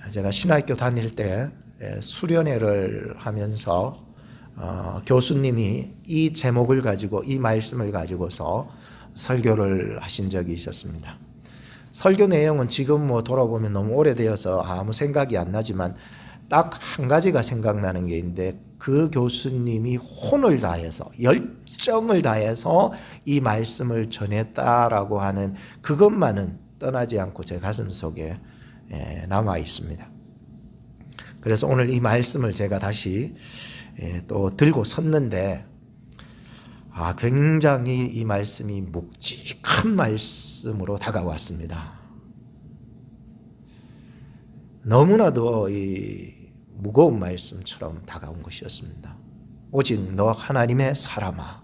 제가 신학교 다닐 때 수련회를 하면서 교수님이 이 제목을 가지고, 이 말씀을 가지고서 설교를 하신 적이 있었습니다. 설교 내용은 지금 돌아보면 너무 오래되어서 아무 생각이 안 나지만 딱 한 가지가 생각나는 게 있는데, 그 교수님이 혼을 다해서, 열정을 다해서 이 말씀을 전했다라고 하는 그것만은 떠나지 않고 제 가슴 속에 남아 있습니다. 그래서 오늘 이 말씀을 제가 다시 또 들고 섰는데, 굉장히 이 말씀이 묵직한 말씀으로 다가왔습니다. 너무나도 이 무거운 말씀처럼 다가온 것이었습니다. 오직 너 하나님의 사람아.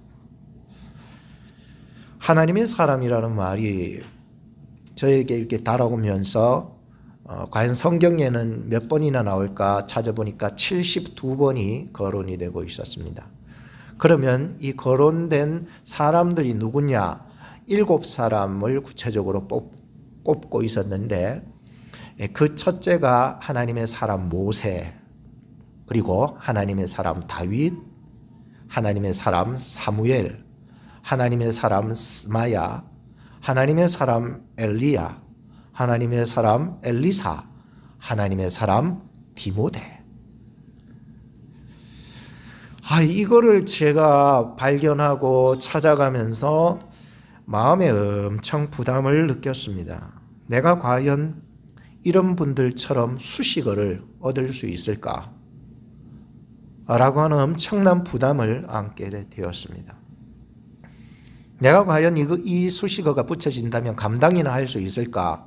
하나님의 사람이라는 말이 저에게 이렇게 다가오면서 과연 성경에는 몇 번이나 나올까 찾아보니까 72번이 거론이 되고 있었습니다. 그러면 이 거론된 사람들이 누구냐? 7사람을 구체적으로 꼽고 있었는데, 그 첫째가 하나님의 사람 모세, 그리고 하나님의 사람 다윗, 하나님의 사람 사무엘, 하나님의 사람 스마야, 하나님의 사람 엘리야, 하나님의 사람 엘리사, 하나님의 사람 디모데. 이거를 제가 발견하고 찾아가면서 마음에 엄청 부담을 느꼈습니다. 내가 과연 이런 분들처럼 수식어를 얻을 수 있을까? 라고 하는 엄청난 부담을 안게 되었습니다. 내가 과연 이 수식어가 붙여진다면 감당이나 할 수 있을까?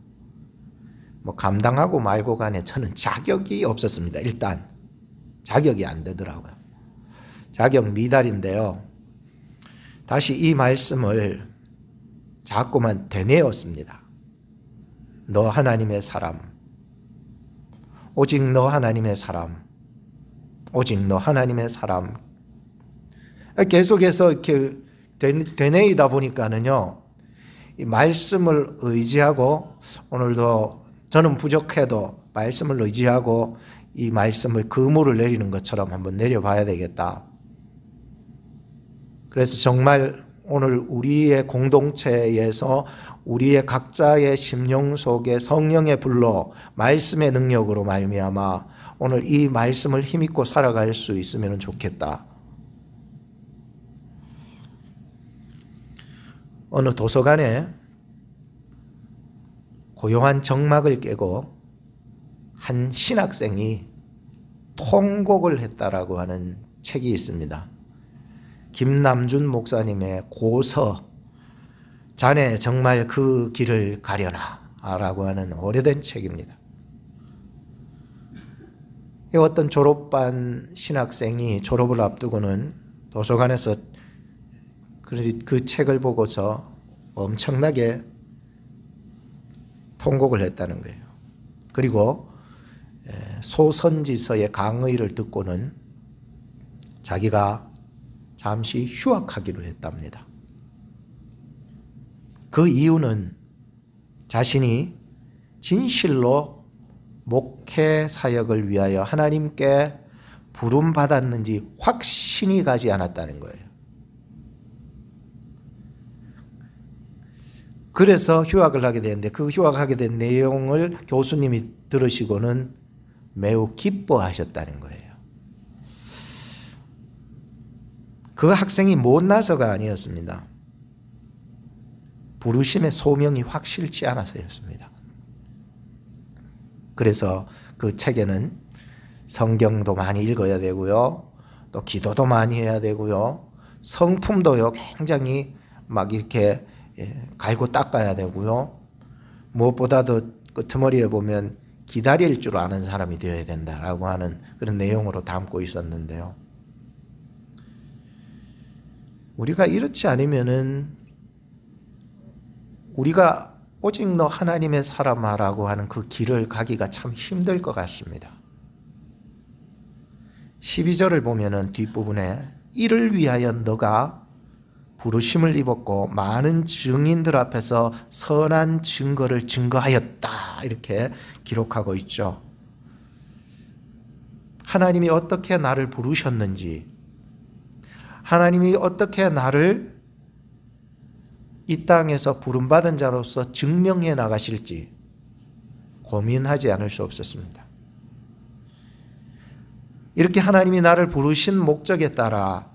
감당하고 말고 간에 저는 자격이 없었습니다. 일단 자격이 안 되더라고요. 자격 미달인데요. 다시 이 말씀을 자꾸만 되뇌었습니다. 너 하나님의 사람, 오직 너 하나님의 사람, 오직 너 하나님의 사람. 계속해서 이렇게 되뇌이다 보니까는요, 이 말씀을 의지하고, 오늘도 저는 부족해도 말씀을 의지하고 이 말씀을 그물을 내리는 것처럼 한번 내려봐야 되겠다. 그래서 정말 오늘 우리의 공동체에서 우리의 각자의 심령 속에 성령의 불로 말씀의 능력으로 말미암아 오늘 이 말씀을 힘입고 살아갈 수 있으면 좋겠다. 어느 도서관에 고요한 정막을 깨고 한 신학생이 통곡을 했다라고 하는 책이 있습니다. 김남준 목사님의 고서, 자네 정말 그 길을 가려나 라고 하는 오래된 책입니다. 어떤 졸업반 신학생이 졸업을 앞두고는 도서관에서 그 책을 보고서 엄청나게 통곡을 했다는 거예요. 그리고 소선지서의 강의를 듣고는 자기가 잠시 휴학하기로 했답니다. 그 이유는 자신이 진실로 목회 사역을 위하여 하나님께 부름받았는지 확신이 가지 않았다는 거예요. 그래서 휴학을 하게 되는데, 그 휴학하게 된 내용을 교수님이 들으시고는 매우 기뻐하셨다는 거예요. 그 학생이 못나서가 아니었습니다. 부르심의 소명이 확실치 않아서였습니다. 그래서 그 책에는 성경도 많이 읽어야 되고요, 또 기도도 많이 해야 되고요, 성품도요 굉장히 막 이렇게 갈고 닦아야 되고요, 무엇보다도 끄트머리에 보면 기다릴 줄 아는 사람이 되어야 된다라고 하는 그런 내용으로 담고 있었는데요. 우리가 이렇지 않으면은 우리가 오직 너 하나님의 사람아라고 하는 그 길을 가기가 참 힘들 것 같습니다. 12절을 보면은 뒷부분에 이를 위하여 너가 부르심을 입었고 많은 증인들 앞에서 선한 증거를 증거하였다 이렇게 기록하고 있죠. 하나님이 어떻게 나를 부르셨는지, 하나님이 어떻게 나를 이 땅에서 부름받은 자로서 증명해 나가실지 고민하지 않을 수 없었습니다. 이렇게 하나님이 나를 부르신 목적에 따라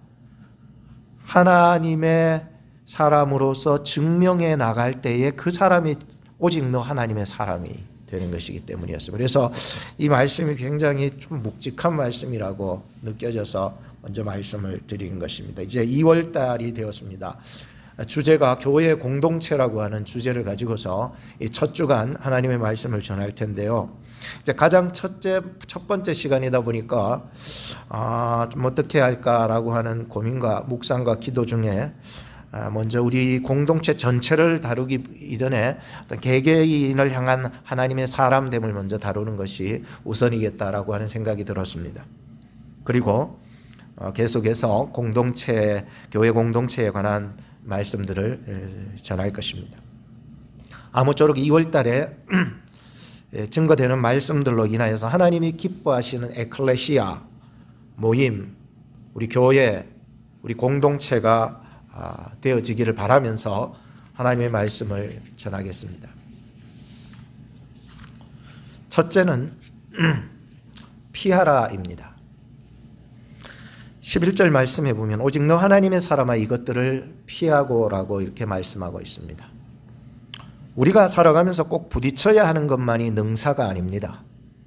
하나님의 사람으로서 증명해 나갈 때에 그 사람이 오직 너 하나님의 사람이 되는 것이기 때문이었습니다. 그래서 이 말씀이 굉장히 좀 묵직한 말씀이라고 느껴져서 먼저 말씀을 드리는 것입니다. 이제 2월 달이 되었습니다. 주제가 교회 공동체라고 하는 주제를 가지고서 이 첫 주간 하나님의 말씀을 전할 텐데요. 이제 가장 첫 번째 시간이다 보니까 좀 어떻게 할까라고 하는 고민과 묵상과 기도 중에 먼저 우리 공동체 전체를 다루기 이전에 어떤 개개인을 향한 하나님의 사람됨을 먼저 다루는 것이 우선이겠다라고 하는 생각이 들었습니다. 그리고 계속해서 공동체, 교회 공동체에 관한 말씀들을 전할 것입니다. 아무쪼록 2월 달에 증거되는 말씀들로 인하여서 하나님이 기뻐하시는 에클레시아 모임, 우리 교회, 우리 공동체가 되어지기를 바라면서 하나님의 말씀을 전하겠습니다. 첫째는 피하라입니다. 11절 말씀해 보면 오직 너 하나님의 사람아 이것들을 피하고라고 이렇게 말씀하고 있습니다. 우리가 살아가면서 꼭 부딪혀야 하는 것만이 능사가 아닙니다.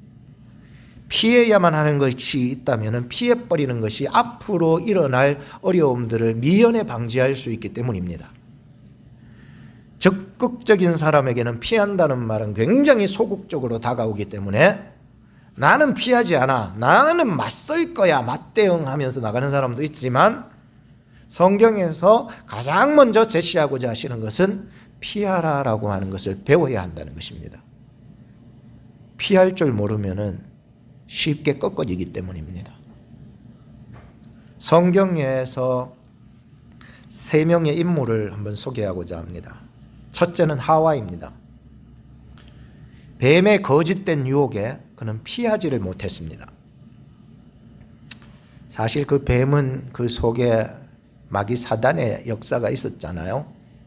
피해야만 하는 것이 있다면 피해버리는 것이 앞으로 일어날 어려움들을 미연에 방지할 수 있기 때문입니다. 적극적인 사람에게는 피한다는 말은 굉장히 소극적으로 다가오기 때문에 나는 피하지 않아, 나는 맞설 거야, 맞대응하면서 나가는 사람도 있지만 성경에서 가장 먼저 제시하고자 하시는 것은 피하라라고 하는 것을 배워야 한다는 것입니다. 피할 줄 모르면은 쉽게 꺾어지기 때문입니다. 성경에서 세 명의 인물을 한번 소개하고자 합니다. 첫째는 하와입니다. 뱀의 거짓된 유혹에 그는 피하지를 못했습니다. 사실 그 뱀은 그 속에 마귀 사단의 역사가 있었잖아요.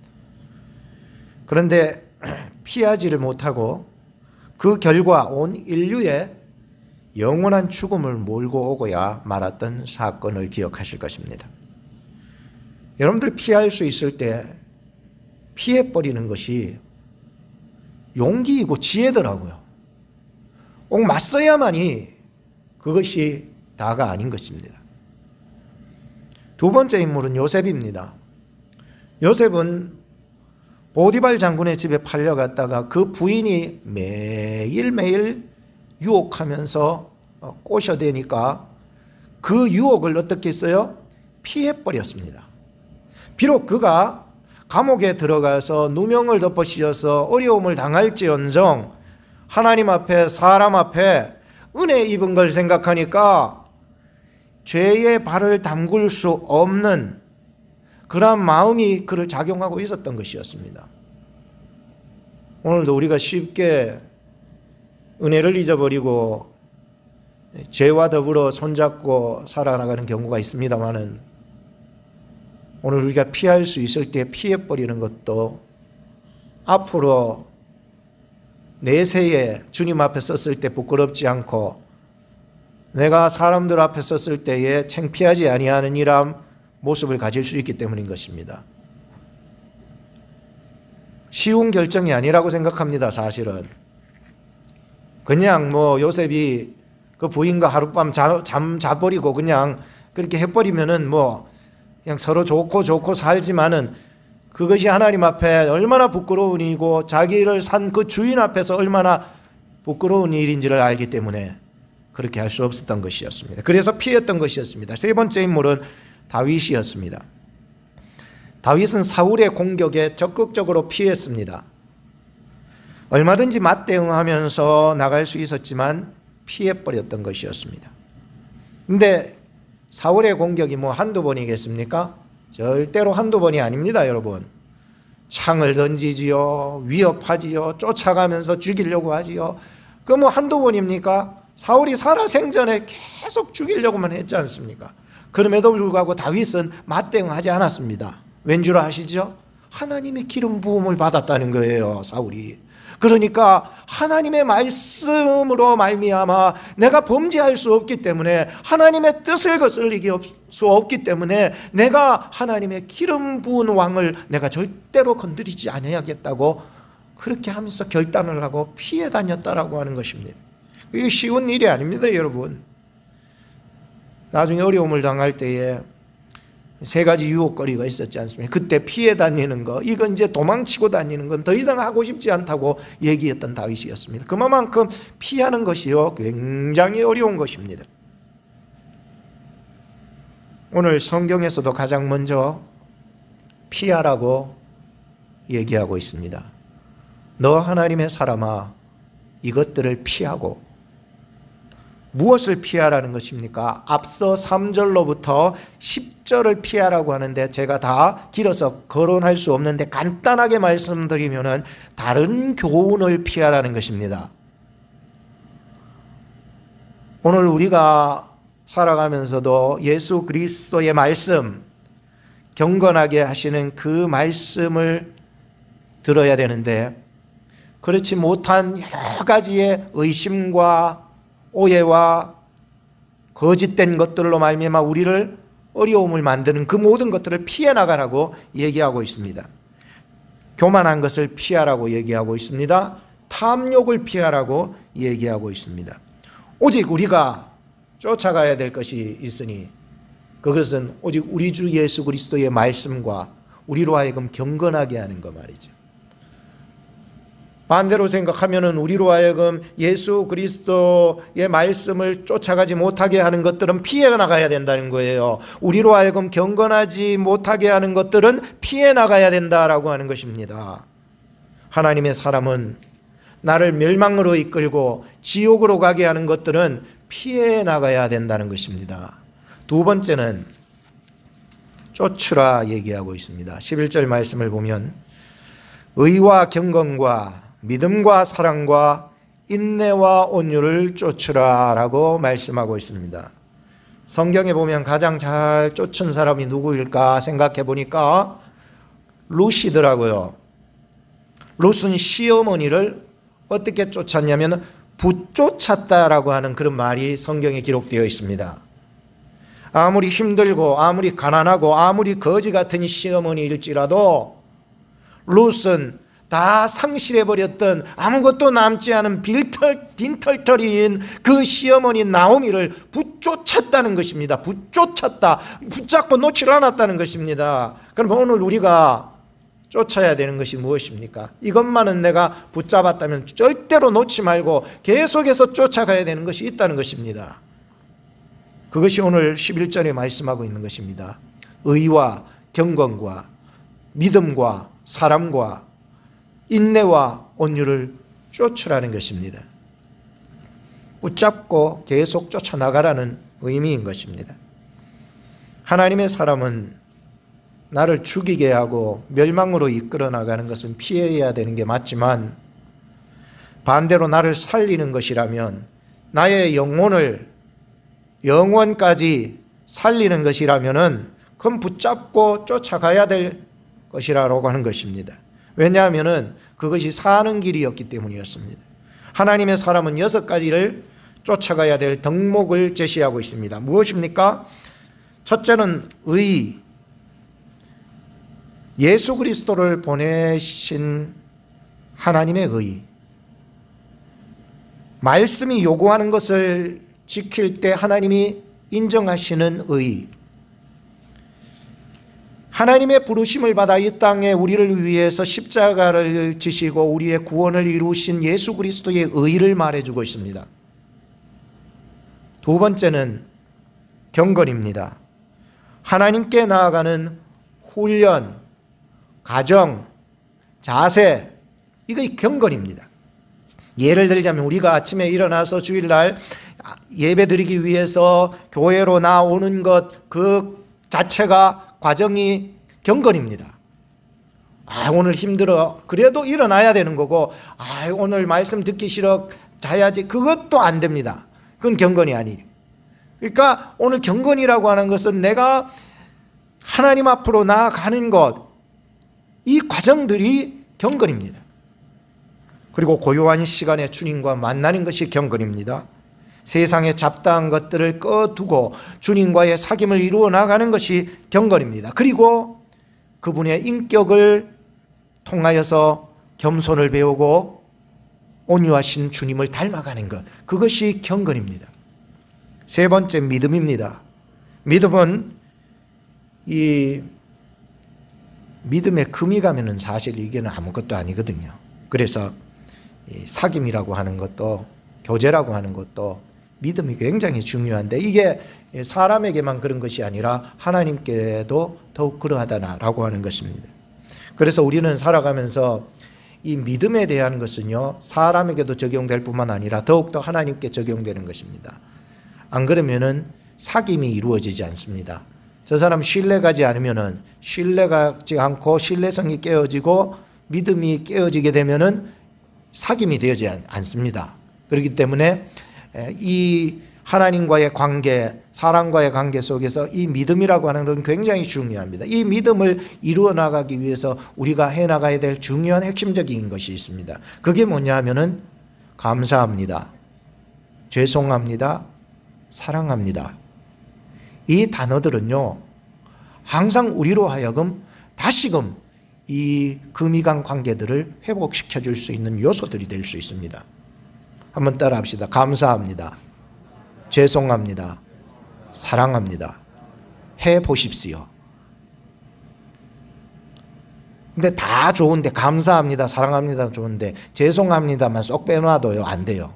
그런데 피하지를 못하고 그 결과 온 인류의 영원한 죽음을 몰고 오고야 말았던 사건을 기억하실 것입니다. 여러분들 피할 수 있을 때 피해버리는 것이 용기이고 지혜더라고요. 꼭 맞서야만이 그것이 다가 아닌 것입니다. 두 번째 인물은 요셉입니다. 요셉은 보디발 장군의 집에 팔려갔다가 그 부인이 매일매일 유혹하면서 꼬셔대니까 그 유혹을 어떻게 했어요? 피해버렸습니다. 비록 그가 감옥에 들어가서 누명을 덮어 씌워서 어려움을 당할지언정 하나님 앞에 사람 앞에 은혜 입은 걸 생각하니까 죄의 발을 담글 수 없는 그런 마음이 그를 작용하고 있었던 것이었습니다. 오늘도 우리가 쉽게 은혜를 잊어버리고 죄와 더불어 손잡고 살아나가는 경우가 있습니다만은 오늘 우리가 피할 수 있을 때 피해버리는 것도 앞으로 내세에 주님 앞에 섰을 때 부끄럽지 않고 내가 사람들 앞에 섰을 때에 창피하지 아니하는 이런 모습을 가질 수 있기 때문인 것입니다. 쉬운 결정이 아니라고 생각합니다. 사실은 그냥 요셉이 그 부인과 하룻밤 잠 자버리고 그냥 그렇게 해버리면은 그냥 서로 좋고 살지만은 그것이 하나님 앞에 얼마나 부끄러운 일이고 자기를 산 그 주인 앞에서 얼마나 부끄러운 일인지를 알기 때문에 그렇게 할 수 없었던 것이었습니다. 그래서 피했던 것이었습니다. 세 번째 인물은 다윗이었습니다. 다윗은 사울의 공격에 적극적으로 피했습니다. 얼마든지 맞대응하면서 나갈 수 있었지만 피해버렸던 것이었습니다. 그런데 사울의 공격이 한두 번이겠습니까? 절대로 한두 번이 아닙니다, 여러분. 창을 던지지요, 위협하지요, 쫓아가면서 죽이려고 하지요. 그 뭐 한두 번입니까? 사울이 살아생전에 계속 죽이려고만 했지 않습니까? 그럼에도 불구하고 다윗은 맞대응하지 않았습니다. 왠 줄 아시죠? 하나님의 기름 부음을 받았다는 거예요, 사울이. 그러니까 하나님의 말씀으로 말미암아 내가 범죄할 수 없기 때문에, 하나님의 뜻을 거슬리기 수 없기 때문에 내가 하나님의 기름 부은 왕을 내가 절대로 건드리지 않아야겠다고 그렇게 하면서 결단을 하고 피해 다녔다라고 하는 것입니다. 이게 쉬운 일이 아닙니다, 여러분. 나중에 어려움을 당할 때에 세 가지 유혹거리가 있었지 않습니까? 그때 피해 다니는 거, 이건 이제 도망치고 다니는 건 더 이상 하고 싶지 않다고 얘기했던 다윗이었습니다. 그만큼 피하는 것이요, 굉장히 어려운 것입니다. 오늘 성경에서도 가장 먼저 피하라고 얘기하고 있습니다. 너 하나님의 사람아, 이것들을 피하고. 무엇을 피하라는 것입니까? 앞서 3절로부터 10절을 피하라고 하는데, 제가 다 길어서 거론할 수 없는데 간단하게 말씀드리면은 다른 교훈을 피하라는 것입니다. 오늘 우리가 살아가면서도 예수 그리스도의 말씀, 경건하게 하시는 그 말씀을 들어야 되는데, 그렇지 못한 여러 가지의 의심과 오해와 거짓된 것들로 말미암아 우리를 어려움을 만드는 그 모든 것들을 피해 나가라고 얘기하고 있습니다. 교만한 것을 피하라고 얘기하고 있습니다. 탐욕을 피하라고 얘기하고 있습니다. 오직 우리가 쫓아가야 될 것이 있으니 그것은 오직 우리 주 예수 그리스도의 말씀과 우리로 하여금 경건하게 하는 것 말이죠. 반대로 생각하면은 우리로 하여금 예수 그리스도의 말씀을 쫓아가지 못하게 하는 것들은 피해 나가야 된다는 거예요. 우리로 하여금 경건하지 못하게 하는 것들은 피해 나가야 된다라고 하는 것입니다. 하나님의 사람은 나를 멸망으로 이끌고 지옥으로 가게 하는 것들은 피해 나가야 된다는 것입니다. 두 번째는 쫓으라 얘기하고 있습니다. 11절 말씀을 보면 의와 경건과 믿음과 사랑과 인내와 온유를 쫓으라 라고 말씀하고 있습니다. 성경에 보면 가장 잘 쫓은 사람이 누구일까 생각해 보니까 룻이더라고요. 룻은 시어머니를 어떻게 쫓았냐면 붙쫓았다라고 하는 그런 말이 성경에 기록되어 있습니다. 아무리 힘들고 아무리 가난하고 아무리 거지 같은 시어머니일지라도 룻은 다 상실해버렸던 아무것도 남지 않은 빈털터리인 그 시어머니 나오미를 붙쫓았다는 것입니다. 붙쫓았다. 붙잡고 놓지 않았다는 것입니다. 그럼 오늘 우리가 쫓아야 되는 것이 무엇입니까? 이것만은 내가 붙잡았다면 절대로 놓지 말고 계속해서 쫓아가야 되는 것이 있다는 것입니다. 그것이 오늘 11절에 말씀하고 있는 것입니다. 의와 경건과 믿음과 사랑과 인내와 온유를 쫓으라는 것입니다. 붙잡고 계속 쫓아나가라는 의미인 것입니다. 하나님의 사람은 나를 죽이게 하고 멸망으로 이끌어 나가는 것은 피해야 되는 게 맞지만, 반대로 나를 살리는 것이라면, 나의 영혼까지 살리는 것이라면은 그건 붙잡고 쫓아가야 될 것이라고 하는 것입니다. 왜냐하면은 그것이 사는 길이었기 때문이었습니다. 하나님의 사람은 6가지를 쫓아가야 될 덕목을 제시하고 있습니다. 무엇입니까? 첫째는 의, 예수 그리스도를 보내신 하나님의 의, 말씀이 요구하는 것을 지킬 때 하나님이 인정하시는 의, 하나님의 부르심을 받아 이 땅에 우리를 위해서 십자가를 지시고 우리의 구원을 이루신 예수 그리스도의 의를 말해주고 있습니다. 두 번째는 경건입니다. 하나님께 나아가는 훈련, 가정, 자세, 이거 경건입니다. 예를 들자면 우리가 아침에 일어나서 주일날 예배 드리기 위해서 교회로 나오는 것 그 자체가 과정이 경건입니다. 오늘 힘들어. 그래도 일어나야 되는 거고, 오늘 말씀 듣기 싫어. 자야지. 그것도 안 됩니다. 그건 경건이 아니에요. 그러니까 오늘 경건이라고 하는 것은 내가 하나님 앞으로 나아가는 것, 이 과정들이 경건입니다. 그리고 고요한 시간에 주님과 만나는 것이 경건입니다. 세상의 잡다한 것들을 꺼두고 주님과의 사귐을 이루어 나가는 것이 경건입니다. 그리고 그분의 인격을 통하여서 겸손을 배우고 온유하신 주님을 닮아가는 것, 그것이 경건입니다. 세 번째, 믿음입니다. 믿음은 이 믿음에 금이 가면은 사실 이게는 아무것도 아니거든요. 그래서 사귐이라고 하는 것도, 교제라고 하는 것도 믿음이 굉장히 중요한데, 이게 사람에게만 그런 것이 아니라 하나님께도 더욱 그러하다라고 하는 것입니다. 그래서 우리는 살아가면서 이 믿음에 대한 것은요, 사람에게도 적용될 뿐만 아니라 더욱더 하나님께 적용되는 것입니다. 안 그러면은 사귐이 이루어지지 않습니다. 저 사람 신뢰가지 않으면은, 신뢰가지 않고 신뢰성이 깨어지고 믿음이 깨어지게 되면은 사귐이 되지 않습니다. 그렇기 때문에 이 하나님과의 관계, 사람과의 관계 속에서 이 믿음이라고 하는 것은 굉장히 중요합니다. 이 믿음을 이루어 나가기 위해서 우리가 해나가야 될 중요한 핵심적인 것이 있습니다. 그게 뭐냐 하면은 감사합니다, 죄송합니다, 사랑합니다. 이 단어들은요, 항상 우리로 하여금 다시금 이 금이 간 관계들을 회복시켜 줄 수 있는 요소들이 될 수 있습니다. 한번 따라 합시다. 감사합니다, 죄송합니다, 사랑합니다. 해 보십시오. 근데 다 좋은데, 감사합니다, 사랑합니다 좋은데 죄송합니다만 쏙 빼놔도요, 안 돼요.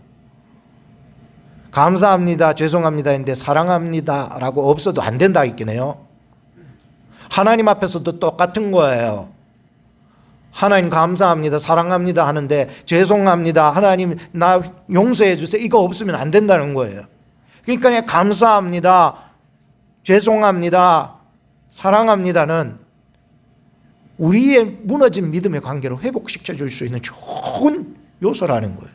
감사합니다, 죄송합니다 했는데 사랑합니다 라고 없어도 안 된다 했겠네요. 하나님 앞에서도 똑같은 거예요. 하나님 감사합니다, 사랑합니다 하는데 죄송합니다, 하나님 나 용서해 주세요, 이거 없으면 안 된다는 거예요. 그러니까 감사합니다, 죄송합니다, 사랑합니다는 우리의 무너진 믿음의 관계를 회복시켜 줄 수 있는 좋은 요소라는 거예요.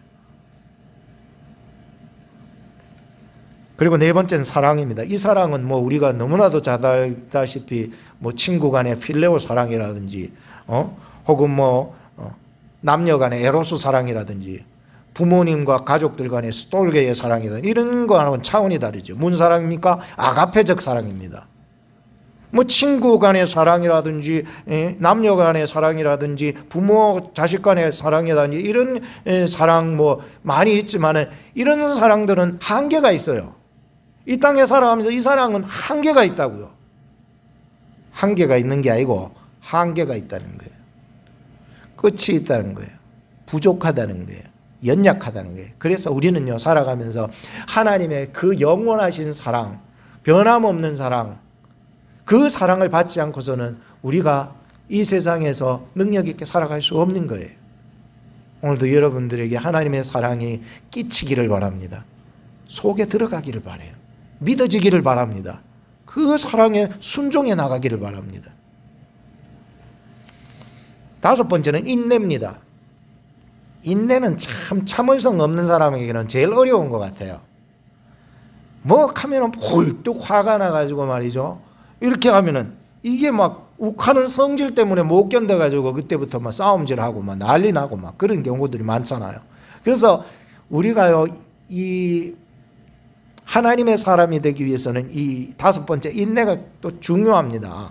그리고 네 번째는 사랑입니다. 이 사랑은 뭐 우리가 너무나도 잘 알다시피 뭐 친구 간의 필레오 사랑이라든지 혹은 뭐 남녀 간의 에로스 사랑이라든지 부모님과 가족들 간의 스톨게의 사랑이라든지 이런 거하고는 차원이 다르죠. 무슨 사랑입니까? 아가페적 사랑입니다. 뭐 친구 간의 사랑이라든지 남녀 간의 사랑이라든지 부모 자식 간의 사랑이라든지 이런 사랑 뭐 많이 있지만은 이런 사랑들은 한계가 있어요. 이 땅에 살아가면서 이 사랑은 한계가 있다고요. 한계가 있는 게 아니고 한계가 있다는 거예요. 끝이 있다는 거예요. 부족하다는 거예요. 연약하다는 거예요. 그래서 우리는요, 살아가면서 하나님의 그 영원하신 사랑, 변함없는 사랑, 그 사랑을 받지 않고서는 우리가 이 세상에서 능력 있게 살아갈 수 없는 거예요. 오늘도 여러분들에게 하나님의 사랑이 끼치기를 바랍니다. 속에 들어가기를 바라요. 믿어지기를 바랍니다. 그 사랑에 순종해 나가기를 바랍니다. 다섯 번째는 인내입니다. 인내는 참 참을성 없는 사람에게는 제일 어려운 것 같아요. 뭐 하면은 훌뚝 화가 나가지고 말이죠. 이렇게 하면은 이게 막 욱하는 성질 때문에 못 견뎌가지고 그때부터 막 싸움질하고 막 난리 나고 막 그런 경우들이 많잖아요. 그래서 우리가요, 이 하나님의 사람이 되기 위해서는 이 다섯 번째 인내가 또 중요합니다.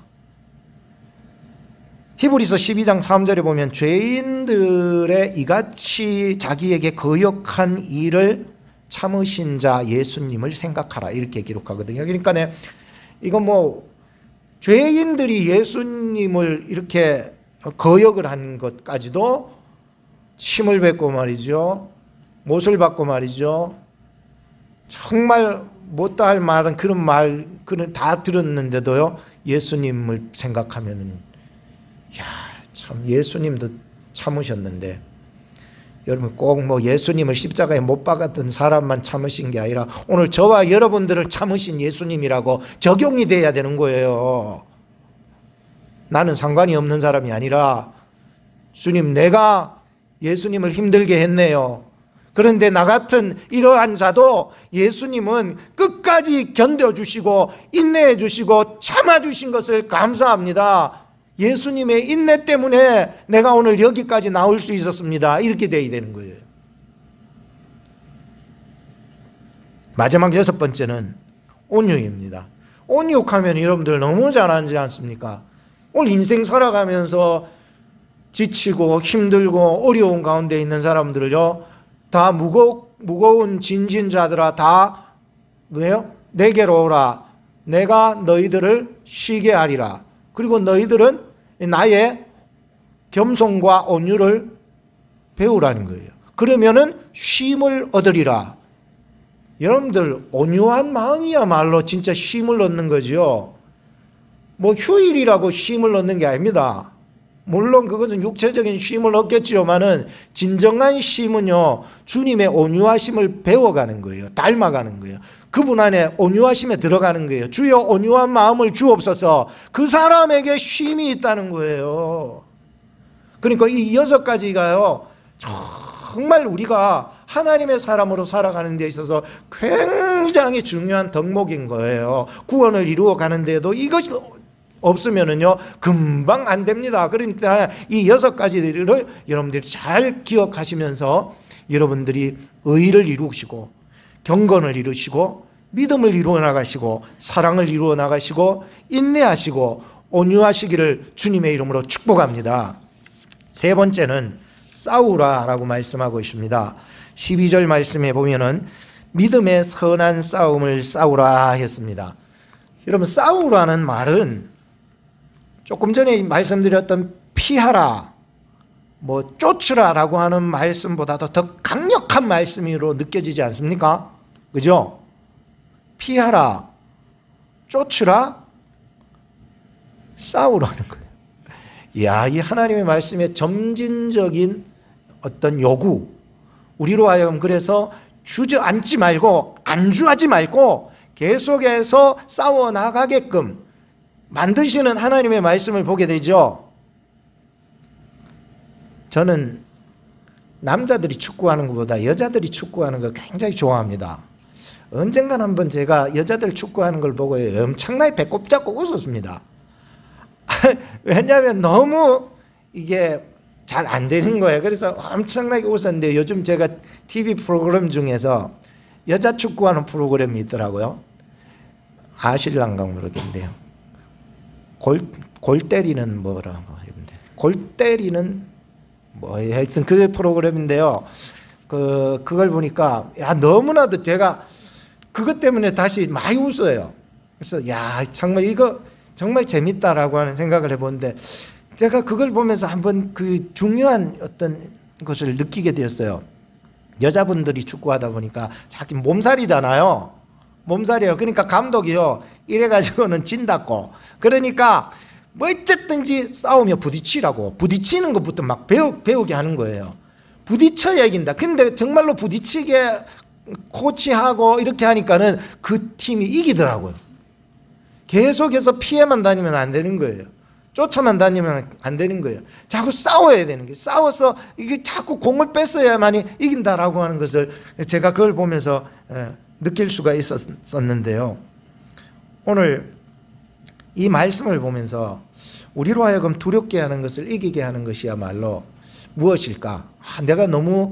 히브리서 12장 3절에 보면 죄인들의 이같이 자기에게 거역한 일을 참으신 자 예수님을 생각하라 이렇게 기록하거든요. 그러니까 이건 뭐 죄인들이 예수님을 이렇게 거역을 한 것까지도 침을 뱉고 말이죠, 못을 받고 말이죠, 정말 못다 할 말은 그런 말 그는 다 들었는데도요, 예수님을 생각하면은 참 예수님도 참으셨는데, 여러분 꼭 뭐 예수님을 십자가에 못 박았던 사람만 참으신 게 아니라 오늘 저와 여러분들을 참으신 예수님이라고 적용이 돼야 되는 거예요. 나는 상관이 없는 사람이 아니라 주님, 내가 예수님을 힘들게 했네요. 그런데 나 같은 이러한 자도 예수님은 끝까지 견뎌주시고 인내해 주시고 참아주신 것을 감사합니다. 예수님의 인내 때문에 내가 오늘 여기까지 나올 수 있었습니다. 이렇게 돼야 되는 거예요. 마지막 6번째는 온유입니다. 온유하면 여러분들 너무 잘하지 않습니까? 오늘 인생 살아가면서 지치고 힘들고 어려운 가운데 있는 사람들을요, 다 무거운 진진 자들아 다 뭐예요? 내게로 오라. 내가 너희들을 쉬게 하리라. 그리고 너희들은 나의 겸손과 온유를 배우라는 거예요. 그러면은 쉼을 얻으리라. 여러분들 온유한 마음이야말로 진짜 쉼을 얻는 거죠. 뭐 휴일이라고 쉼을 얻는 게 아닙니다. 물론 그것은 육체적인 쉼을 얻겠지만은 진정한 쉼은요, 주님의 온유하심을 배워가는 거예요. 닮아가는 거예요. 그분 안에 온유하심에 들어가는 거예요. 주여 온유한 마음을 주옵소서. 그 사람에게 쉼이 있다는 거예요. 그러니까 이 6가지가요, 정말 우리가 하나님의 사람으로 살아가는 데 있어서 굉장히 중요한 덕목인 거예요. 구원을 이루어 가는데도 이것이 없으면은요 금방 안 됩니다. 그러니까 이 6가지를 여러분들이 잘 기억하시면서 여러분들이 의를 이루시고 경건을 이루시고 믿음을 이루어 나가시고 사랑을 이루어 나가시고 인내하시고 온유하시기를 주님의 이름으로 축복합니다. 3번째는 싸우라라고 말씀하고 있습니다. 12절 말씀에 보면은 믿음의 선한 싸움을 싸우라 했습니다. 여러분, 싸우라는 말은 조금 전에 말씀드렸던 피하라, 뭐 쫓으라라고 하는 말씀보다도 더 강력한 말씀으로 느껴지지 않습니까? 그죠? 피하라, 쫓으라, 싸우라는 거예요. 이야, 이 하나님의 말씀의 점진적인 어떤 요구, 우리로 하여금 그래서 주저앉지 말고 안주하지 말고 계속해서 싸워 나가게끔 만드시는 하나님의 말씀을 보게 되죠. 저는 남자들이 축구하는 것보다 여자들이 축구하는 걸 굉장히 좋아합니다. 언젠간 한번 제가 여자들 축구하는 걸 보고 엄청나게 배꼽 잡고 웃었습니다. 왜냐하면 너무 이게 잘 안 되는 거예요. 그래서 엄청나게 웃었는데 요즘 제가 TV 프로그램 중에서 여자 축구하는 프로그램이 있더라고요. 아실랑가 모르겠는데요. 골 때리는 뭐라고 했는데, 골 때리는 뭐 하여튼 그 프로그램인데요. 그걸 보니까 야, 너무나도 제가 그것 때문에 다시 많이 웃어요. 그래서 야, 정말 이거 정말 재밌다라고 하는 생각을 해보는데, 제가 그걸 보면서 한번 그 중요한 어떤 것을 느끼게 되었어요. 여자분들이 축구하다 보니까 자기 몸살이잖아요. 몸살이에요. 그러니까 감독이요, 이래가지고는 진다고. 그러니까 뭐 어쨌든지 싸우며 부딪히라고, 부딪히는 것부터 막 배우게 하는 거예요. 부딪혀야 이긴다. 근데 정말로 부딪히게 코치하고 이렇게 하니까는 그 팀이 이기더라고요. 계속해서 피해만 다니면 안 되는 거예요. 쫓아만 다니면 안 되는 거예요. 자꾸 싸워야 되는 거예요. 싸워서 이게 자꾸 공을 뺐어야만이 이긴다라고 하는 것을 제가 그걸 보면서 느낄 수가 있었는데요. 오늘 이 말씀을 보면서 우리로 하여금 두렵게 하는 것을 이기게 하는 것이야말로 무엇일까? 내가 너무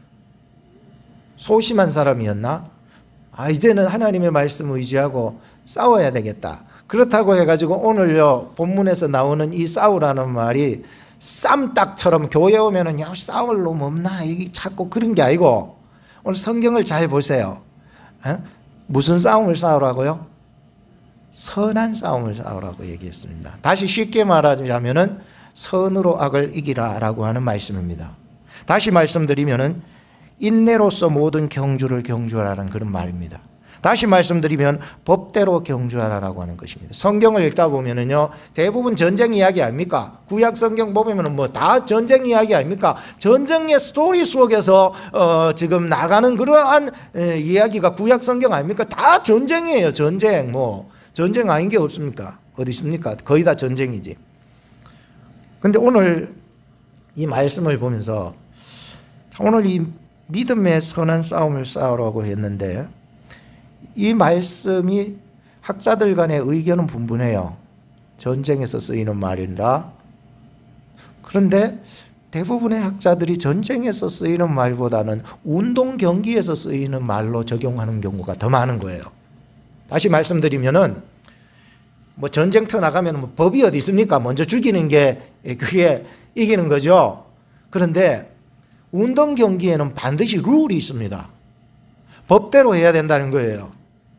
소심한 사람이었나? 이제는 하나님의 말씀 의지하고 싸워야 되겠다. 그렇다고 해가지고 오늘요 본문에서 나오는 이 싸우라는 말이 쌈딱처럼 교회 오면은 야, 싸울 놈 없나? 이게 자꾸 그런 게 아니고, 오늘 성경을 잘 보세요. 무슨 싸움을 싸우라고요? 선한 싸움을 싸우라고 얘기했습니다. 다시 쉽게 말하자면은 선으로 악을 이기라라고 하는 말씀입니다. 다시 말씀드리면은 인내로서 모든 경주를 경주하라는 그런 말입니다. 다시 말씀드리면 법대로 경주하라라고 하는 것입니다. 성경을 읽다 보면은요 대부분 전쟁 이야기 아닙니까? 구약 성경 보면은 뭐 다 전쟁 이야기 아닙니까? 전쟁의 스토리 속에서 지금 나가는 그러한 이야기가 구약 성경 아닙니까? 다 전쟁이에요. 전쟁. 뭐 전쟁 아닌 게 없습니까? 어디 있습니까? 거의 다 전쟁이지. 근데 오늘 이 말씀을 보면서 오늘 이 믿음의 선한 싸움을 싸우라고 했는데 이 말씀이 학자들 간의 의견은 분분해요. 전쟁에서 쓰이는 말입니다. 그런데 대부분의 학자들이 전쟁에서 쓰이는 말보다는 운동 경기에서 쓰이는 말로 적용하는 경우가 더 많은 거예요. 다시 말씀드리면은 뭐 전쟁터 나가면 뭐 법이 어디 있습니까? 먼저 죽이는 게 그게 이기는 거죠. 그런데 운동 경기에는 반드시 룰이 있습니다. 법대로 해야 된다는 거예요.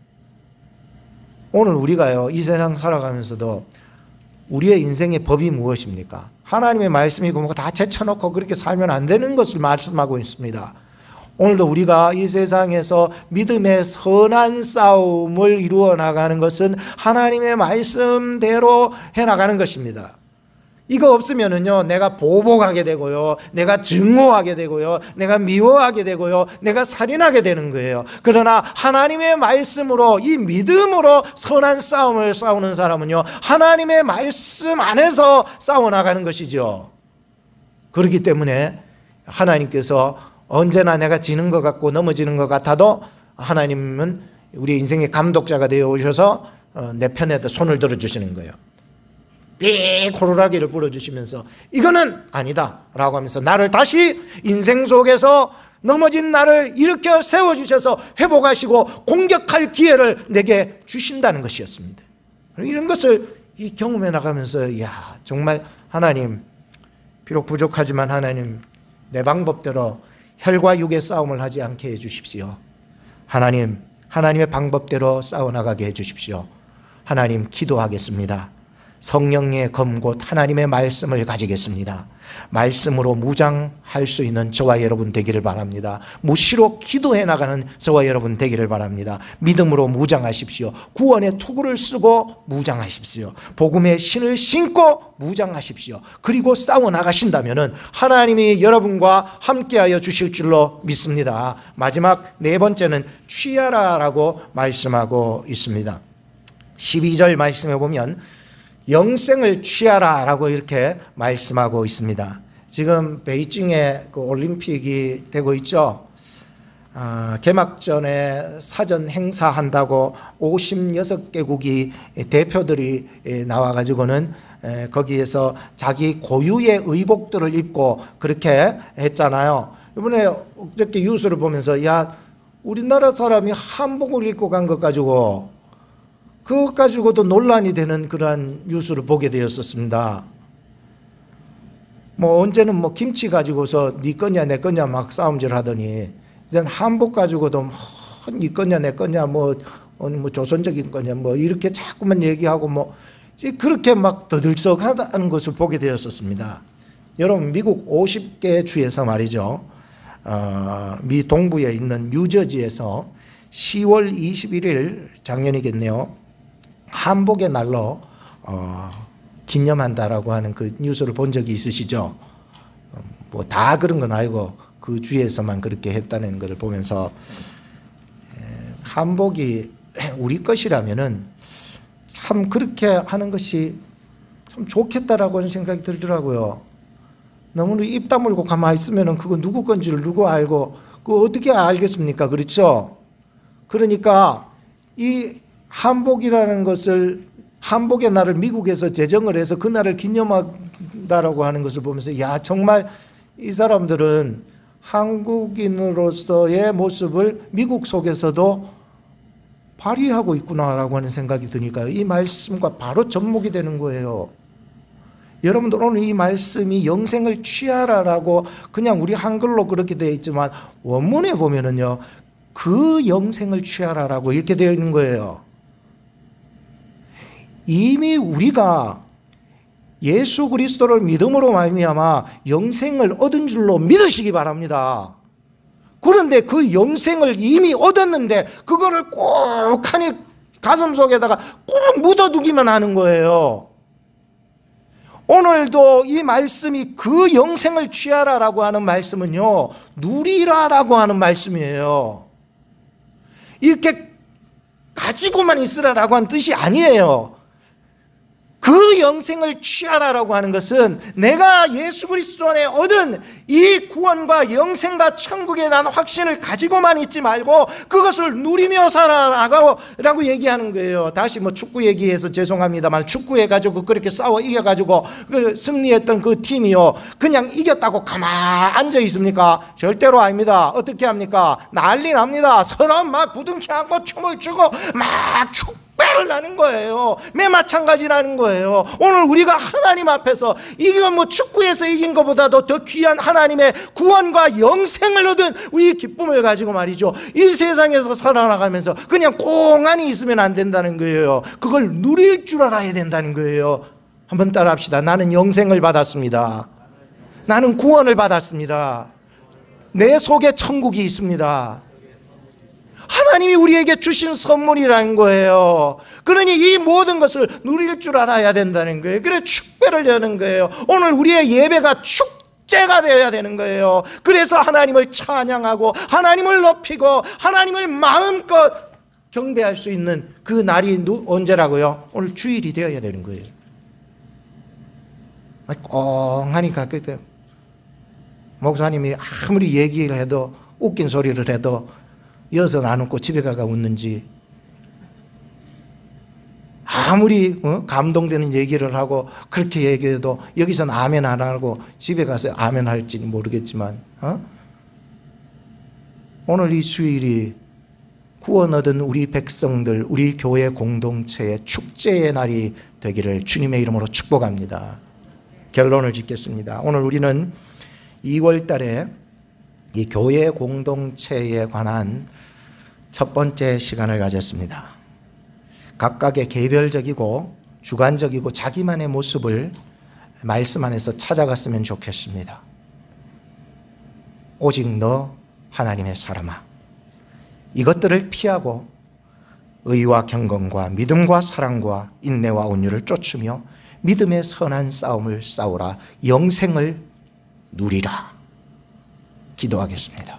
오늘 우리가요, 이 세상 살아가면서도 우리의 인생의 법이 무엇입니까? 하나님의 말씀이고 뭐가 다 제쳐놓고 그렇게 살면 안 되는 것을 말씀하고 있습니다. 오늘도 우리가 이 세상에서 믿음의 선한 싸움을 이루어 나가는 것은 하나님의 말씀대로 해나가는 것입니다. 이거 없으면은요, 내가 보복하게 되고요, 내가 증오하게 되고요, 내가 미워하게 되고요, 내가 살인하게 되는 거예요. 그러나 하나님의 말씀으로, 이 믿음으로 선한 싸움을 싸우는 사람은요, 하나님의 말씀 안에서 싸워나가는 것이죠. 그렇기 때문에 하나님께서 언제나 내가 지는 것 같고 넘어지는 것 같아도 하나님은 우리 인생의 감독자가 되어 오셔서 내 편에다 손을 들어주시는 거예요. 호루라기를 불어주시면서 이거는 아니다 라고 하면서 나를 다시 인생 속에서 넘어진 나를 일으켜 세워주셔서 회복하시고 공격할 기회를 내게 주신다는 것이었습니다. 이런 것을 이 경험해 나가면서 야, 정말 하나님, 비록 부족하지만 하나님, 내 방법대로 혈과 육의 싸움을 하지 않게 해주십시오. 하나님, 하나님의 방법대로 싸워나가게 해주십시오. 하나님, 기도하겠습니다. 성령의 검곧 하나님의 말씀을 가지겠습니다. 말씀으로 무장할 수 있는 저와 여러분 되기를 바랍니다. 무시로 기도해 나가는 저와 여러분 되기를 바랍니다. 믿음으로 무장하십시오. 구원의 투구를 쓰고 무장하십시오. 복음의 신을 신고 무장하십시오. 그리고 싸워 나가신다면 하나님이 여러분과 함께하여 주실 줄로 믿습니다. 마지막 네 번째는 취하라라고 말씀하고 있습니다. 12절 말씀에 보면 영생을 취하라 라고 이렇게 말씀하고 있습니다. 지금 베이징에 그 올림픽이 되고 있죠. 개막전에 사전 행사한다고 56개국이 대표들이 나와가지고는 거기에서 자기 고유의 의복들을 입고 그렇게 했잖아요. 이번에 어저께 뉴스를 보면서 야, 우리나라 사람이 한복을 입고 간 것 가지고 그것 가지고도 논란이 되는 그러한 뉴스를 보게 되었었습니다. 뭐 언제는 뭐 김치 가지고서 네 거냐 내 거냐 막 싸움질 하더니 이제 한복 가지고도 네 거냐 내 거냐 뭐 조선적인 거냐 뭐 이렇게 자꾸만 얘기하고 뭐 그렇게 막 더들썩하다는 것을 보게 되었었습니다. 여러분, 미국 50개 주에서 말이죠, 미 동부에 있는 뉴저지에서 10월 21일 작년이겠네요, 한복의 날로 기념한다라고 하는 그 뉴스를 본 적이 있으시죠? 뭐 다 그런 건 아니고 그 주에서만 그렇게 했다는 것을 보면서 한복이 우리 것이라면은 참 그렇게 하는 것이 참 좋겠다라고 하는 생각이 들더라고요. 너무 입 다물고 가만히 있으면은 그거 누구 건지를 누구 알고 그거 어떻게 알겠습니까? 그렇죠? 그러니까 이 한복이라는 것을, 한복의 날을 미국에서 제정을 해서 그 날을 기념한다라고 하는 것을 보면서 야, 정말 이 사람들은 한국인으로서의 모습을 미국 속에서도 발휘하고 있구나라고 하는 생각이 드니까 이 말씀과 바로 접목이 되는 거예요. 여러분들, 오늘 이 말씀이 영생을 취하라라고 그냥 우리 한글로 그렇게 되어 있지만 원문에 보면은요, 그 영생을 취하라라고 이렇게 되어 있는 거예요. 이미 우리가 예수 그리스도를 믿음으로 말미암아 영생을 얻은 줄로 믿으시기 바랍니다. 그런데 그 영생을 이미 얻었는데 그거를 꼭 하니 가슴 속에다가 꼭 묻어두기만 하는 거예요. 오늘도 이 말씀이 그 영생을 취하라라고 하는 말씀은요, 누리라라고 하는 말씀이에요. 이렇게 가지고만 있으라라고 하는 뜻이 아니에요. 그 영생을 취하라라고 하는 것은 내가 예수 그리스도 안에 얻은 이 구원과 영생과 천국에 대한 확신을 가지고만 있지 말고 그것을 누리며 살아라고 얘기하는 거예요. 다시 뭐 축구 얘기해서 죄송합니다만, 축구해가지고 그렇게 싸워 이겨가지고 그 승리했던 그 팀이요, 그냥 이겼다고 가만 앉아 있습니까? 절대로 아닙니다. 어떻게 합니까? 난리 납니다. 서로 막 부둥켜 안고 춤을 추고 막 축배를 나는 거예요. 매 마찬가지라는 거예요. 오늘 우리가 하나님 앞에서 이건 뭐 축구에서 이긴 것보다도 더 귀한 하나님의 구원과 영생을 얻은 우리 기쁨을 가지고 말이죠, 이 세상에서 살아나가면서 그냥 공안이 있으면 안 된다는 거예요. 그걸 누릴 줄 알아야 된다는 거예요. 한번 따라 합시다. 나는 영생을 받았습니다. 나는 구원을 받았습니다. 내 속에 천국이 있습니다. 하나님이 우리에게 주신 선물이라는 거예요. 그러니 이 모든 것을 누릴 줄 알아야 된다는 거예요. 그래서 축배를 여는 거예요. 오늘 우리의 예배가 축제가 되어야 되는 거예요. 그래서 하나님을 찬양하고 하나님을 높이고 하나님을 마음껏 경배할 수 있는 그 날이 언제라고요? 오늘 주일이 되어야 되는 거예요. 꽁하니까 그때 목사님이 아무리 얘기를 해도, 웃긴 소리를 해도 이어서 안 웃고 집에 가가 웃는지, 아무리 감동되는 얘기를 하고 그렇게 얘기해도 여기서는 아멘 안 하고 집에 가서 아멘 할지는 모르겠지만, 오늘 이 주일이 구원 얻은 우리 백성들, 우리 교회 공동체의 축제의 날이 되기를 주님의 이름으로 축복합니다. 결론을 짓겠습니다. 오늘 우리는 2월 달에 이 교회 공동체에 관한 첫 번째 시간을 가졌습니다. 각각의 개별적이고 주관적이고 자기만의 모습을 말씀 안에서 찾아갔으면 좋겠습니다. 오직 너 하나님의 사람아, 이것들을 피하고 의와 경건과 믿음과 사랑과 인내와 온유를 쫓으며 믿음의 선한 싸움을 싸우라. 영생을 누리라. 기도하겠습니다.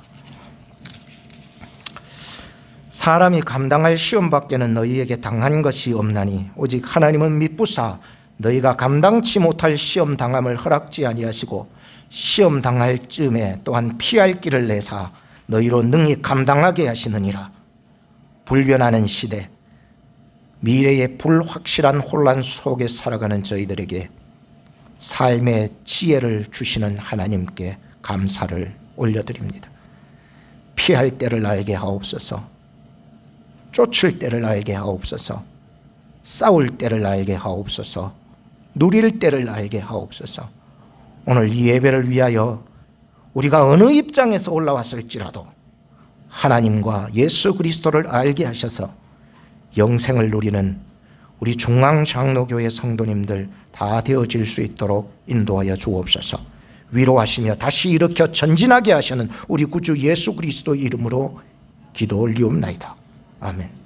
사람이 감당할 시험 밖에는 너희에게 당한 것이 없나니 오직 하나님은 미쁘사 너희가 감당치 못할 시험 당함을 허락지 아니하시고 시험 당할 쯤에 또한 피할 길을 내사 너희로 능히 감당하게 하시느니라. 불변하는 시대, 미래의 불확실한 혼란 속에 살아가는 저희들에게 삶의 지혜를 주시는 하나님께 감사를 올려드립니다. 피할 때를 알게 하옵소서, 쫓을 때를 알게 하옵소서, 싸울 때를 알게 하옵소서, 누릴 때를 알게 하옵소서. 오늘 이 예배를 위하여 우리가 어느 입장에서 올라왔을지라도 하나님과 예수 그리스도를 알게 하셔서 영생을 누리는 우리 중앙장로교회 성도님들 다 되어질 수 있도록 인도하여 주옵소서. 위로하시며 다시 일으켜 전진하게 하시는 우리 구주 예수 그리스도 이름으로 기도 올리옵나이다. 아멘.